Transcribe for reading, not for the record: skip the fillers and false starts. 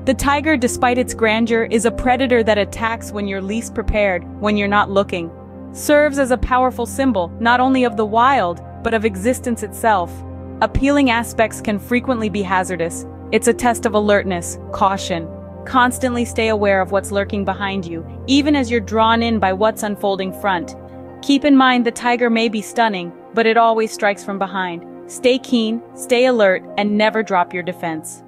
The tiger, despite its grandeur, is a predator that attacks when you're least prepared, when you're not looking. Serves as a powerful symbol, not only of the wild, but of existence itself. Appealing aspects can frequently be hazardous. It's a test of alertness, caution. Constantly stay aware of what's lurking behind you, even as you're drawn in by what's unfolding front. Keep in mind the tiger may be stunning, but it always strikes from behind. Stay keen, stay alert, and never drop your defense.